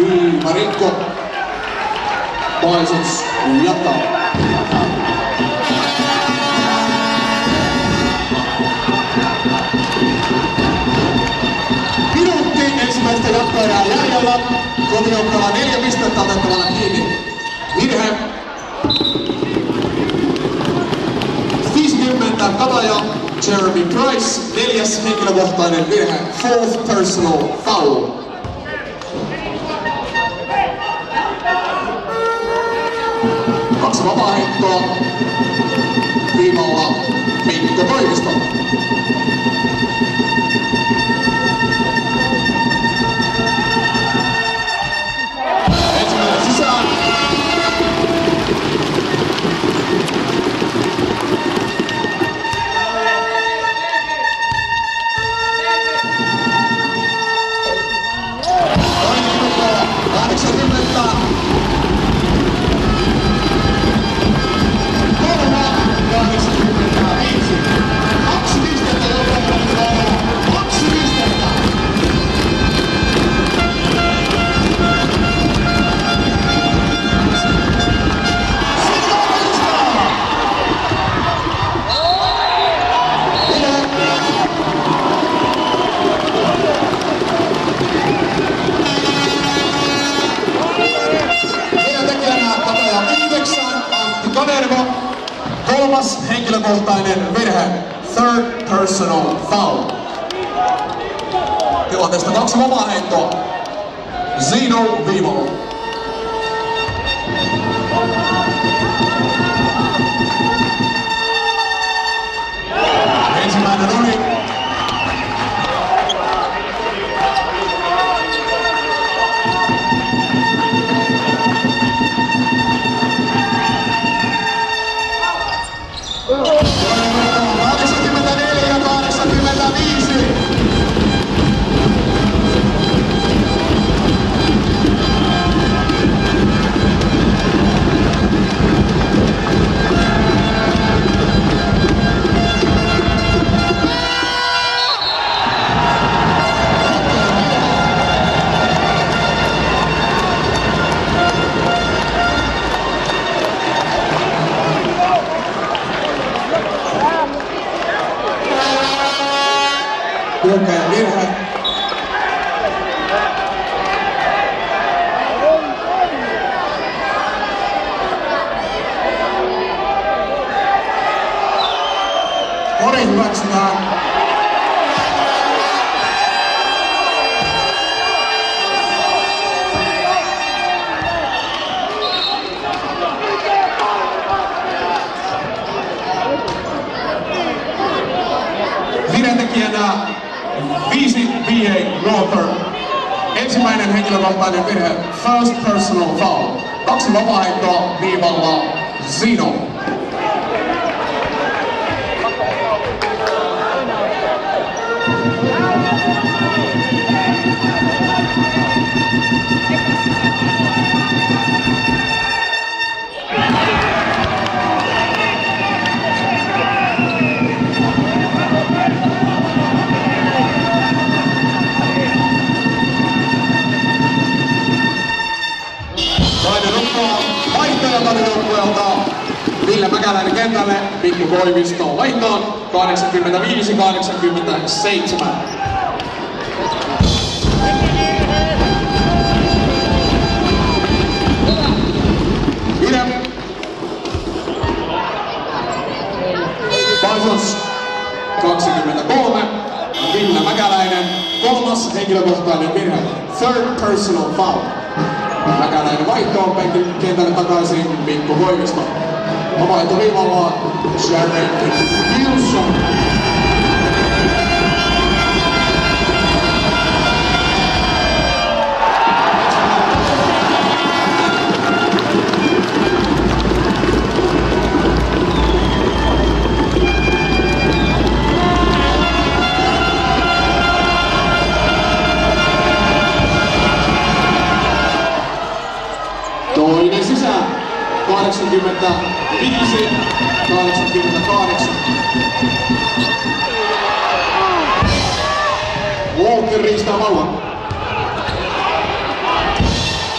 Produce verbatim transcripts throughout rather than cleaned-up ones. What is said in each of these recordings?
Marikko Bisons jatkaa. Minuutti ensimmäistä jatkoerää jäljellä. Suomi joukkoilla neljä pistettä otettavana kiinni. Virhe. viisikymmentä Kataja, Jeremy Price, neljäs henkilökohtainen virhe, fourth personal foul. Kaksi vapaaheittoa, viivalla Mikko Koivisto. Ensimmäinen sisään. kahdeksankymmentä. Kolma kahdeksankymmentäviisi. Kaksi pistettä jokaisella. Kaksi pistettä. Kanerva, kolmas henkilökohtainen virhe, third personal foul. Tilanteesta kaksi vapaaheittoa. Zeno viivalla. Ensimmäinen ohi. kahdeksankymmentäneljä kahdeksankymmentäviisi. Hyökkäjän virhe. Kori hyväksytään. Virhetekijänä viisi V A Walker. Ensimmäinen henkilökohtainen virhe, first personal foul. Kaksi vapaaheittoa viivalla Zeno. Vaihtoehtojoukkueelta Ville Mäkäläinen kentälle, Mikko Koivisto vaihtoon kahdeksankymmentäviisi kahdeksankymmentäseitsemän. Ville Bisons kaksikymmentäkolme, Ville Mäkäläinen kolmas henkilökohtainen virhe, third personal foul. Mäkäläinen vaihtoon penkin kentälle takaisin Mikko Koivisto. Vapaito viivalla Jared Nilsson. Toinen sisään. kahdeksankymmentäviisi kahdeksankymmentäkahdeksan. Walker riistää vallan.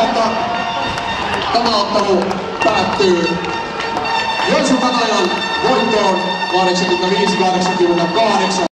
että tämä ottelu päättyy Joensuun Kanajan voittoon kahdeksankymmentäviisi kahdeksankymmentäkahdeksan.